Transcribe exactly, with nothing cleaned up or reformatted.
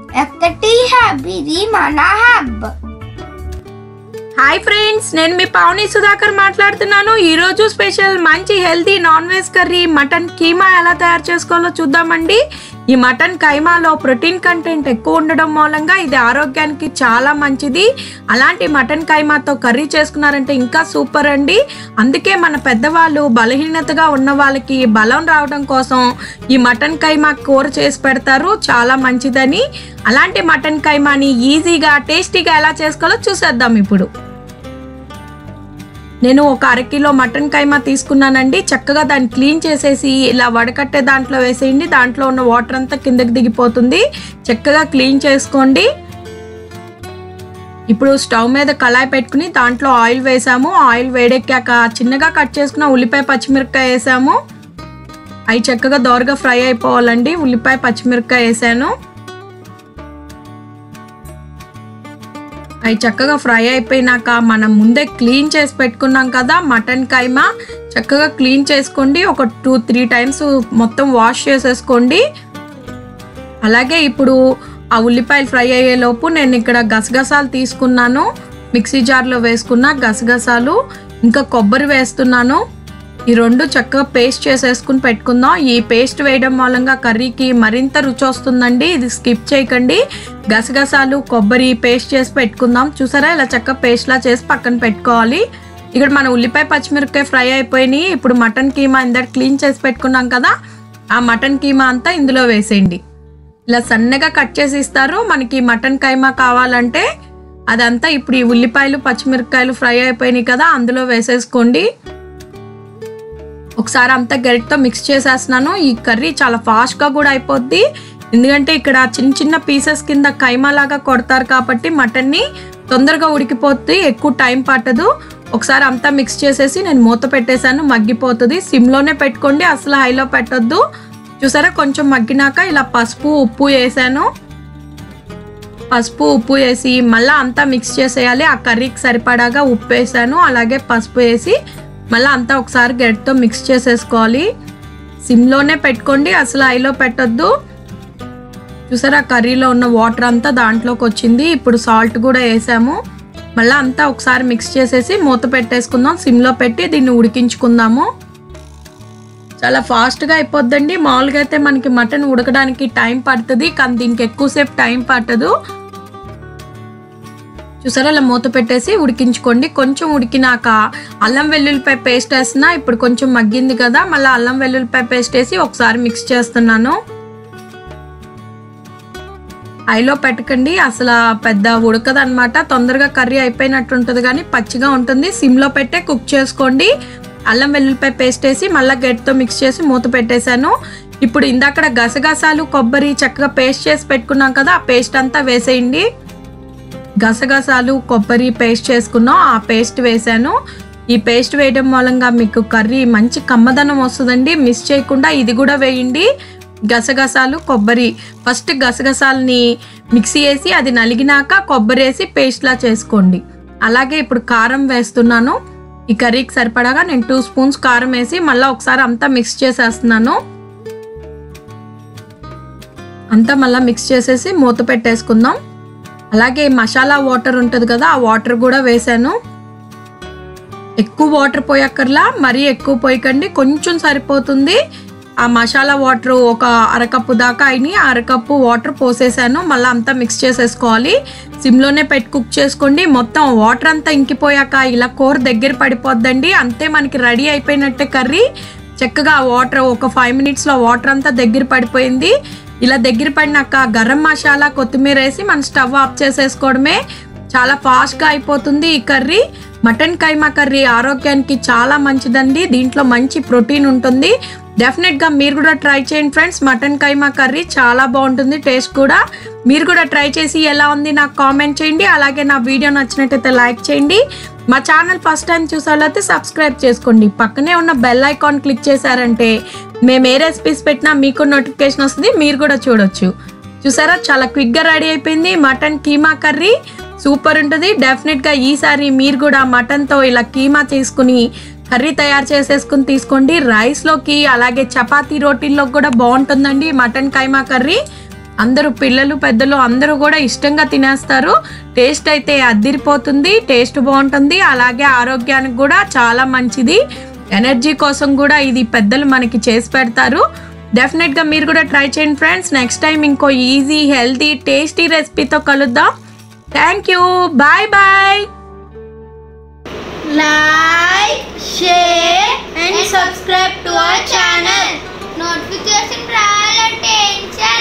Yakkati happy మనహబ. Hi friends, నేను మీ పావని సుధాకర్ మాట్లాడుతున్నాను. ఈరోజు స్పెషల్ మంచి healthy non veg curry mutton keema ఎలా తయారు చేసుకోవాలో చూద్దామండి. ఈ మటన్ కైమాలో ప్రోటీన్ కంటెంట్ ఎక్కువ ఉండడం మూలంగా ఇది ఆరోగ్యానికి చాలా మంచిది. అలాంటి మటన్ కైమాతో కర్రీ చేసుకున్నారంటే ఇంకా సూపర్ అండి. అందుకే మన పెద్దవాళ్ళు బలహీనతగా ఉన్న వాళ్ళకి బలం రావడం కోసం ఈ మటన్ కైమా కూర చేసి పెడతారు, చాలా మంచిదని. అలాంటి మటన్ కైమాని ఈజీగా టేస్టీగా ఎలా చేసుకోవాలో చూసేద్దాం. ఇప్పుడు నేను ఒక అరకిలో మటన్ కైమా తీసుకున్నానండి. చక్కగా దాన్ని క్లీన్ చేసేసి ఇలా వడకట్టే దాంట్లో వేసేయండి. దాంట్లో ఉన్న వాటర్ అంతా కిందకి దిగిపోతుంది. చక్కగా క్లీన్ చేసుకోండి. ఇప్పుడు స్టవ్ మీద కళాయి పెట్టుకుని దాంట్లో ఆయిల్ వేసాము. ఆయిల్ వేడెక్కాక చిన్నగా కట్ చేసుకున్న ఉల్లిపాయ పచ్చిమిరపకాయ వేసాము. అవి చక్కగా దోరగా ఫ్రై అయిపోవాలండి. ఉల్లిపాయ పచ్చిమిరపకాయ వేసాను. అవి చక్కగా ఫ్రై అయిపోయినాక మనం ముందే క్లీన్ చేసి పెట్టుకున్నాం కదా మటన్ కైమా, చక్కగా క్లీన్ చేసుకోండి. ఒక టూ త్రీ టైమ్స్ మొత్తం వాష్ చేసేసుకోండి. అలాగే ఇప్పుడు ఆ ఉల్లిపాయలు ఫ్రై అయ్యేలోపు నేను ఇక్కడ గసగసాలు తీసుకున్నాను. మిక్సీ జార్లో వేసుకున్న గసగసాలు ఇంకా కొబ్బరి వేస్తున్నాను. ఈ రెండు చక్కగా పేస్ట్ చేసేసుకుని పెట్టుకుందాం. ఈ పేస్ట్ వేయడం మూలంగా కర్రీకి మరింత రుచి వస్తుందండి. ఇది స్కిప్ చేయకండి. గసగసాలు కొబ్బరి పేస్ట్ చేసి పెట్టుకుందాం. చూసారా, ఇలా చక్కగా పేస్ట్లా చేసి పక్కన పెట్టుకోవాలి. ఇక్కడ మన ఉల్లిపాయ పచ్చిమిరపకాయ ఫ్రై అయిపోయినాయి. ఇప్పుడు మటన్ కీమా ఇందాక క్లీన్ చేసి పెట్టుకున్నాం కదా, ఆ మటన్ కీమా అంతా ఇందులో వేసేయండి. ఇలా సన్నగా కట్ చేసి ఇస్తారు మనకి మటన్ కైమా కావాలంటే. అదంతా ఇప్పుడు ఈ ఉల్లిపాయలు పచ్చిమిరపకాయలు ఫ్రై అయిపోయినాయి కదా, అందులో వేసేసుకోండి. ఒకసారి అంతా గరిటతో మిక్స్ చేసేస్తున్నాను. ఈ కర్రీ చాలా ఫాస్ట్గా కూడా అయిపోద్ది. ఎందుకంటే ఇక్కడ చిన్న చిన్న పీసెస్ కింద కైమా లాగా కొడతారు కాబట్టి మటన్ని తొందరగా ఉడికిపోతుంది, ఎక్కువ టైం పట్టదు. ఒకసారి అంతా మిక్స్ చేసేసి నేను మూత పెట్టేశాను. మగ్గిపోతుంది. సిమ్లోనే పెట్టుకోండి, అసలు హైలో పెట్టొద్దు. చూసారా, కొంచెం మగ్గినాక ఇలా పసుపు ఉప్పు వేసాను. పసుపు ఉప్పు వేసి మళ్ళీ అంతా మిక్స్ చేసేయాలి. ఆ కర్రీకి సరిపడాగా ఉప్పు వేసాను, అలాగే పసుపు వేసి మళ్ళీ అంతా ఒకసారి గరిటతో మిక్స్ చేసేసుకోవాలి. సిమ్లోనే పెట్టుకోండి, అసలు హైలో పెట్టొద్దు. చూసారా, కర్రీలో ఉన్న వాటర్ అంతా దాంట్లోకి వచ్చింది. ఇప్పుడు సాల్ట్ కూడా వేసాము. మళ్ళీ అంతా ఒకసారి మిక్స్ చేసేసి మూత పెట్టేసుకుందాం. సిమ్లో పెట్టి దీన్ని ఉడికించుకుందాము. చాలా ఫాస్ట్గా అయిపోద్దండి. మామూలుగా అయితే మనకి మటన్ ఉడకడానికి టైం పడుతుంది, కానీ దీనికి ఎక్కువసేపు టైం పట్టదు. చూసారా, ఇలా మూత పెట్టేసి ఉడికించుకోండి. కొంచెం ఉడికినాక అల్లం వెల్లుల్లిపాయ పేస్ట్ వేస్తున్నా. ఇప్పుడు కొంచెం మగ్గింది కదా, మళ్ళీ అల్లం వెల్లుల్లిపాయ పేస్ట్ వేసి ఒకసారి మిక్స్ చేస్తున్నాను. హైలో పెట్టకండి, అసలు పెద్ద ఉడకదు అనమాట. తొందరగా కర్రీ అయిపోయినట్టు ఉంటుంది కానీ పచ్చిగా ఉంటుంది. సిమ్లో పెట్టే కుక్ చేసుకోండి. అల్లం వెల్లుల్లిపాయ పేస్ట్ వేసి మళ్ళీ గట్టితో మిక్స్ చేసి మూత పెట్టేశాను. ఇప్పుడు ఇందాక గసగసాలు కొబ్బరి చక్కగా పేస్ట్ చేసి పెట్టుకున్నాం కదా, ఆ పేస్ట్ అంతా వేసేయండి. గసగసాలు కొబ్బరి పేస్ట్ చేసుకున్నాం, ఆ పేస్ట్ వేసాను. ఈ పేస్ట్ వేయడం మూలంగా మీకు కర్రీ మంచి కమ్మదనం వస్తుందండి. మిస్ చేయకుండా ఇది కూడా వేయండి. గసగసాలు కొబ్బరి ఫస్ట్ గసగసాలని మిక్సీ వేసి అది నలిగినాక కొబ్బరి వేసి పేస్ట్లా చేసుకోండి. అలాగే ఇప్పుడు కారం వేస్తున్నాను. ఈ కర్రీకి సరిపడాగా నేను టూ స్పూన్స్ కారం వేసి మళ్ళీ ఒకసారి అంతా మిక్స్ చేసేస్తున్నాను. అంతా మళ్ళీ మిక్స్ చేసేసి మూత పెట్టేసుకుందాం. అలాగే మసాలా వాటర్ ఉంటుంది కదా, ఆ వాటర్ కూడా వేసాను. ఎక్కువ వాటర్ పోయక్కర్లా, మరీ ఎక్కువ పోయకండి, కొంచెం సరిపోతుంది. ఆ మసాలా వాటర్ ఒక అరకప్పు దాకా అయినాయి. అరకప్పు వాటర్ పోసేసాను. మళ్ళీ అంతా మిక్స్ చేసేసుకోవాలి. సిమ్లోనే పెట్టి కుక్ చేసుకోండి. మొత్తం వాటర్ అంతా ఇంకిపోయాక ఇలా కూర దగ్గర పడిపోద్దండి. అంతే, మనకి రెడీ అయిపోయినట్టే కర్రీ. చక్కగా ఆ వాటర్ ఒక ఫైవ్ మినిట్స్లో వాటర్ అంతా దగ్గర పడిపోయింది. ఇలా దగ్గర పడినాక గరం మసాలా కొత్తిమీర వేసి మనం స్టవ్ ఆఫ్ చేసేసుకోవడమే. చాలా ఫాస్ట్గా అయిపోతుంది ఈ కర్రీ. మటన్ కైమా కర్రీ ఆరోగ్యానికి చాలా మంచిదండి. దీంట్లో మంచి ప్రోటీన్ ఉంటుంది. డెఫినెట్గా మీరు కూడా ట్రై చేయండి ఫ్రెండ్స్. మటన్ కైమా కర్రీ చాలా బాగుంటుంది, టేస్ట్ కూడా. మీరు కూడా ట్రై చేసి ఎలా ఉంది నాకు కామెంట్ చేయండి. అలాగే నా వీడియో నచ్చినట్టయితే లైక్ చేయండి. మా ఛానల్ ఫస్ట్ టైం చూసారైతే సబ్స్క్రైబ్ చేసుకోండి. పక్కనే ఉన్న బెల్ ఐకాన్ క్లిక్ చేశారంటే మేము ఏ రెసిపీస్ పెట్టినా మీకు నోటిఫికేషన్ వస్తుంది, మీరు కూడా చూడొచ్చు. చూసారా, చాలా క్విక్గా రెడీ అయిపోయింది మటన్ కీమా కర్రీ. సూపర్ ఉంటుంది. డెఫినెట్గా ఈసారి మీరు కూడా మటన్తో ఇలా కీమా తీసుకుని కర్రీ తయారు చేసేసుకుని తీసుకోండి. రైస్లోకి అలాగే చపాతీ రోటీల్లోకి కూడా బాగుంటుందండి మటన్ కైమా కర్రీ. అందరూ పిల్లలు పెద్దలు అందరూ కూడా ఇష్టంగా తినేస్తారు. టేస్ట్ అయితే అద్దిరిపోతుంది, టేస్ట్ బాగుంటుంది, అలాగే ఆరోగ్యానికి కూడా చాలా మంచిది. ఎనర్జీ కోసం కూడా ఇది పెద్దలు మనకి చేసి పెడతారు. డెఫినెట్గా మీరు కూడా ట్రై చేయండి ఫ్రెండ్స్. నెక్స్ట్ టైం ఇంకో ఈజీ హెల్తీ టేస్టీ రెసిపీతో కలుద్దాం. Thank you, bye bye. Like, share and subscribe to our channel. Notification bell and